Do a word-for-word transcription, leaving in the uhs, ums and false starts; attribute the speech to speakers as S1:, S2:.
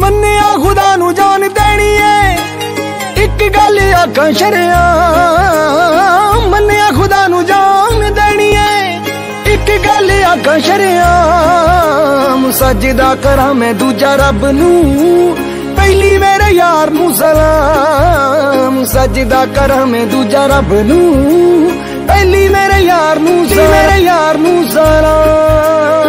S1: मन्निया खुदा नू जान देनी है, एक गल आखां शरेआम। मन्निया खुदा नू जान देनी है, एक गल आखां शरेआम। सजदा करा मैं दूजा रब नू, पहली मेरे यार नू सलाम। सजदा करा मैं दूजा रब नू, पहली मेरे यार नू, मेरे यार नू सलाम।